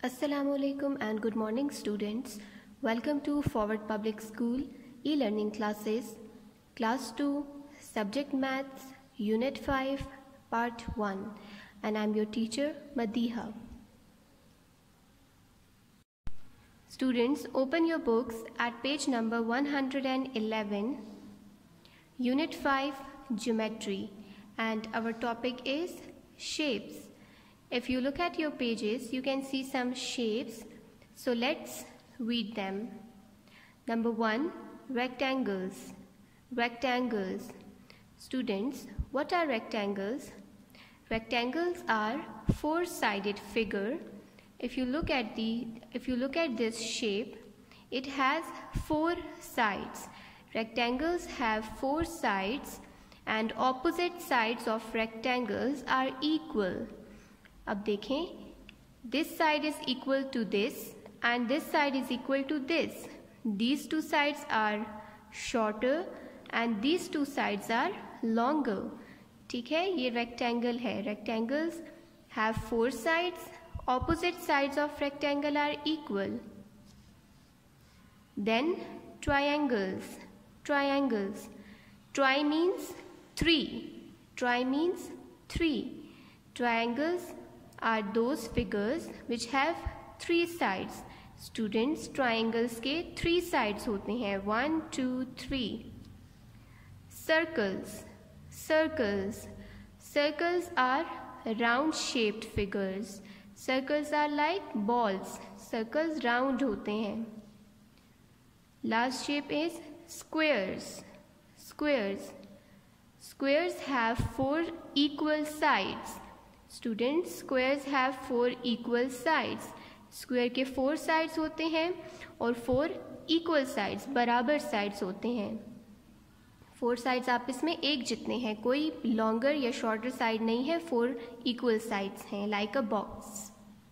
Assalamualaikum and good morning students. Welcome to Forward Public School e-learning classes, Class 2, Subject Maths, Unit 5, Part 1, and I'm your teacher Madiha. Students, open your books at page number 111, Unit 5, Geometry, and our topic is shapes. If you look at your pages, you can see some shapes. So let's read them. Number 1, rectangles. Rectangles. Students, what are rectangles? Rectangles are four-sided figure. If you look at this shape, it has four sides. Rectangles have four sides and opposite sides of rectangles are equal. अब देखें, this side is equal to this and this side is equal to this. These two sides are shorter and these two sides are longer. ठीक है, ये rectangle है. Rectangles have four sides. Opposite sides of rectangle are equal. Then triangles. Triangles. Tri means three. Tri means three. Triangles are those figures which have three sides. Students, triangles के three sides होते हैं. 1, 2, 3. Circles. Circles. Circles are round shaped figures. Circles are like balls. Circles round होते हैं. Last shape is squares. Squares. Squares have four equal sides. Students, squares have four equal sides. Square के four sides होते हैं और four equal sides, बराबर sides होते हैं. Four sides आपस में एक जितने हैं, कोई longer या shorter side नहीं है, four equal sides हैं, like a box.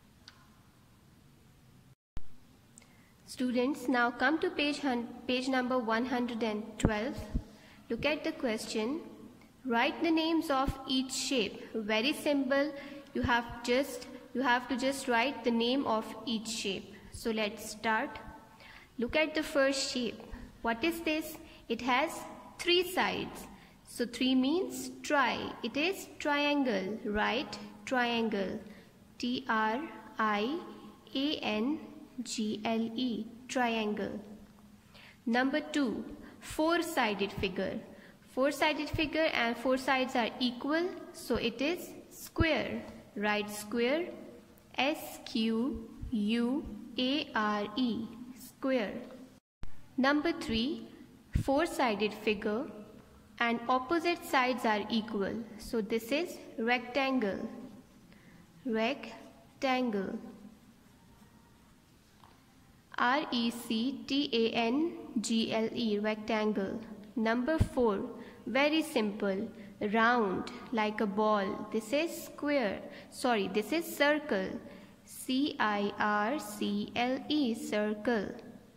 Students, now come to page number 112. Look at the question. Write the names of each shape. Very simple. You have to just write the name of each shape. So let's start. Look at the first shape. What is this? It has three sides. So 3 means tri. It is triangle. Write triangle. Triangle. Triangle. Number 2, four-sided figure. Four-sided figure and four sides are equal, so it is square. Write square. S-Q-U-A-R-E. Square. Number 3, four-sided figure and opposite sides are equal, so this is rectangle. Rectangle. R-E-C-T-A-N-G-L-E. Rectangle. Number 4, very simple, round, like a ball. This is square. Sorry, this is circle. C-I-R-C-L-E, circle.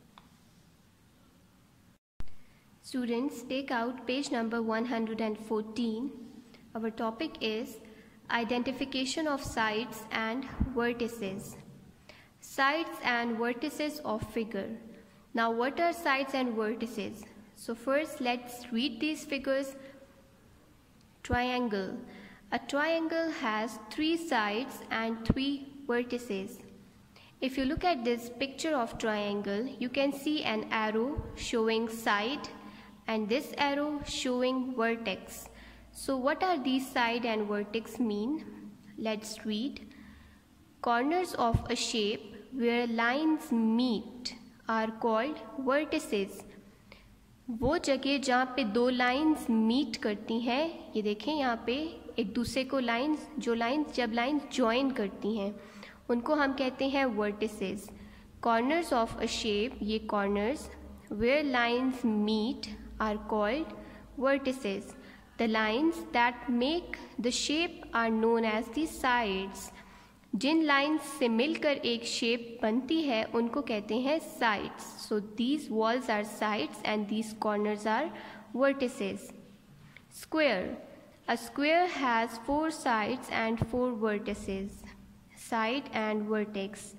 Students, take out page number 114. Our topic is identification of sides and vertices. Sides and vertices of figure. Now, what are sides and vertices? So first, let's read these figures. Triangle. A triangle has three sides and three vertices. If you look at this picture of triangle, you can see an arrow showing side and this arrow showing vertex. So what are these side and vertex mean? Let's read. Corners of a shape where lines meet are called vertices. वो जगह जहाँ पे दो lines meet करती हैं, ये देखें यहाँ पे एक दूसरे को जब लाइंस जॉइन करती हैं उनको हम कहते हैं vertices. Corners of a shape, ये corners where lines meet are called vertices. The lines that make the shape are known as the sides. जिन लाइंस से मिलकर एक शेप बनती है उनको कहते हैं sides. So these walls are sides and these corners are vertices. Square. A square has 4 sides and 4 vertices. Side and vertex.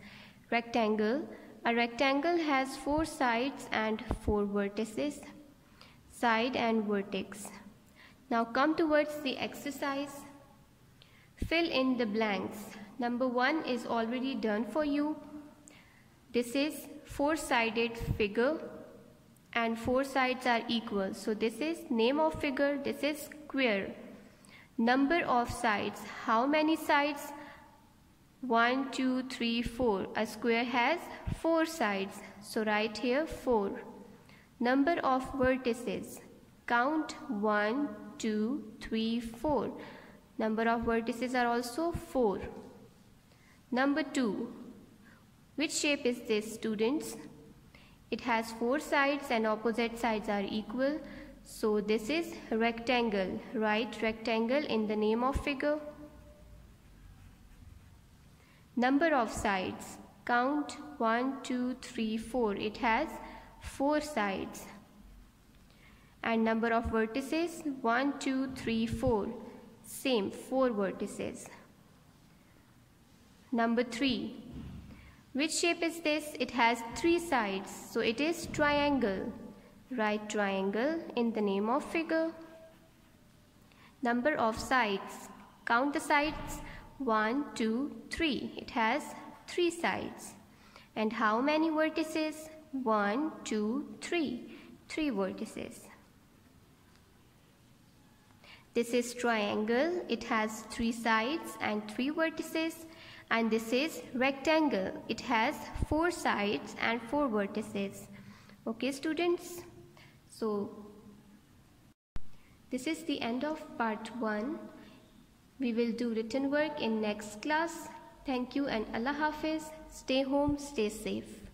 Rectangle. A rectangle has 4 sides and 4 vertices. Side and vertex. Now come towards the exercise. Fill in the blanks. Number 1 is already done for you. This is 4-sided figure and 4 sides are equal. So this is name of figure, this is square. Number of sides. How many sides? 1, 2, 3, 4. A square has 4 sides. So write here 4. Number of vertices. Count 1, 2, 3, 4. Number of vertices are also 4. Number 2. Which shape is this, students? It has 4 sides and opposite sides are equal. So this is rectangle. Write rectangle in the name of figure. Number of sides. Count 1, 2, 3, 4. It has 4 sides. And number of vertices. 1, 2, 3, 4. Same, 4 vertices. Number 3. Which shape is this? It has 3 sides. So it is triangle. Write triangle in the name of figure. Number of sides. Count the sides. 1, 2, 3. It has 3 sides. And how many vertices? 1, 2, 3. 3 vertices. This is triangle. It has 3 sides and 3 vertices. And this is rectangle. It has 4 sides and 4 vertices. Okay, students? So, this is the end of part 1. We will do written work in next class. Thank you and Allah Hafiz. Stay home, stay safe.